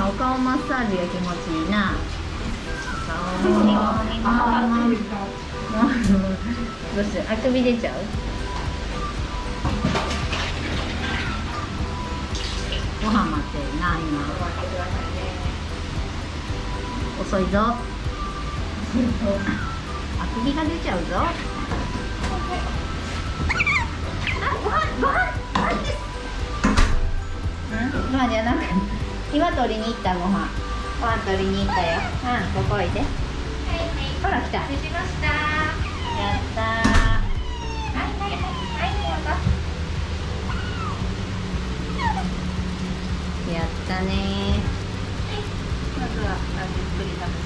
お顔マッサージが気持ちいいな。お顔もみもみもみも。どうしてあくび出ちゃう？ご飯待ってるな今。遅いぞ。あくびが出ちゃうぞ。ご飯です。ご飯じゃなくて今取りに行ったご飯取りに行ったよ。ここおいで。ほら来た。 できました。 やったー。やったねー。 まずはゆっくり食べて。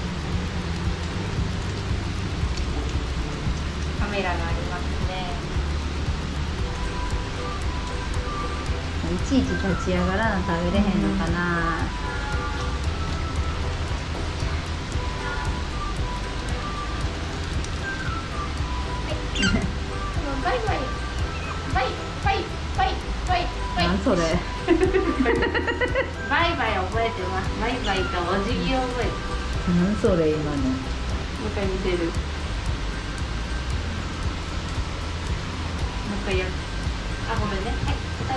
カメラがありますね。 いちいち立ち上がらな食べれへんのかな。 バイバイバイバイバイバイバイ。 なんそれ。 バイバイ覚えてます。バイバイとお辞儀を覚えて。 なんそれ今の。 もう一回見せる。もう一回やる。あ、ごめんね。はい、はい、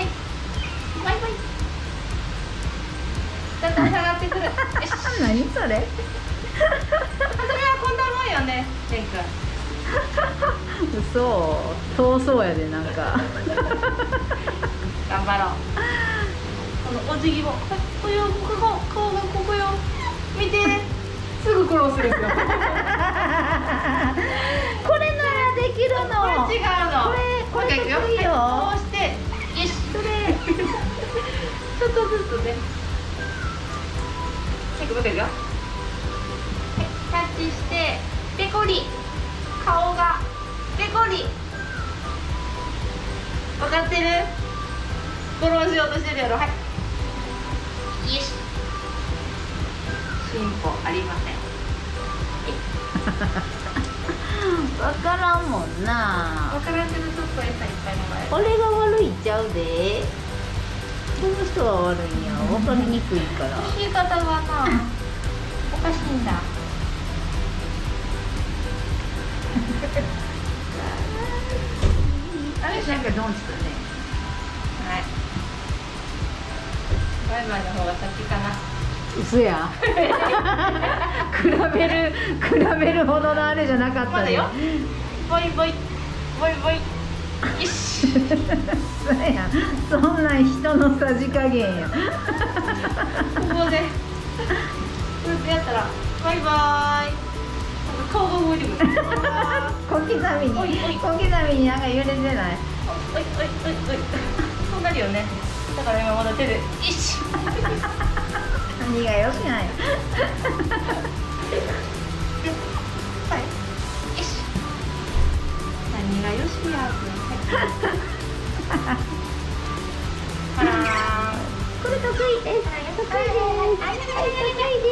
バイバイ。だんだん下がってくる。よし。 何それ。 それはこんなもんよね、てんくん。 嘘。遠そうやでなんか。 頑張ろう。このお辞儀も、ここよ、ここ、顔がここよ。見て、すぐクロスですよ。 これならできるの。 これ違うの。 これいくよ。 得意よ。 こうして、よし。 それ。 ちょっとずつね。はい、もう一回いくよ。はい、タッチして、ペコリ。顔がペコリ。分かってる？フォローしようとしてるやろ。はい。よし。進歩ありません。 わからんもんな。 分からんけどちょっと餌いっぱいもらえる。 俺が悪いちゃうで。この人が悪いんや。わかりにくいから。 言い方がな、おかしいんだ。あれなんかドンチとね。はい。バイバイの方が先かな。 嘘や。比べるほどのあれじゃなかったまだよ。ボイボイボイボイ。よし。 そうや。そんなん人のさじ加減や。 ここで。こうやってやったらバイバイ。顔が動いてくる。 小刻みになんか揺れてない。 おいおいおいおい。そうなるよね。だから今まだ手で。よし。 何がよしない。 はい。よし。何がよしや。ほら。 これ得意です。得意です。はい、得意です。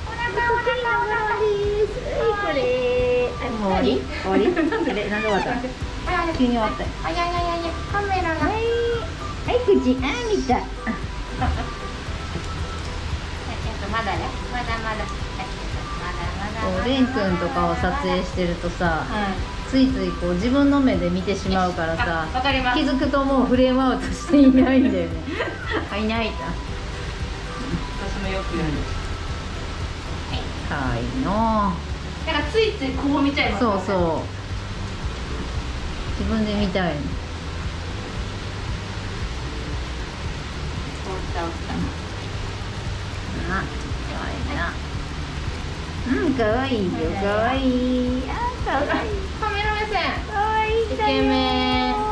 これ。もう終わり？終わり？なんで終わった？急に終わった。 カメラが。 はい、口。見た。 まだね。まだ。 レン君とかを撮影してるとさ、ついついこう自分の目で見てしまうからさ、気づくともうフレームアウトしていないんだよね。いないか。 私もよくやる。 かわいいの。 だからついついこう見ちゃいます。 そうそう。自分で見たいの。かわいいな。かわいいよ、かわいい。かわいい。 カメラ目線。 かわいいんだよ。 イケメン。 か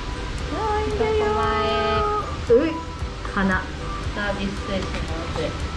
わいいんだよ。鼻。 サービス精神旺盛。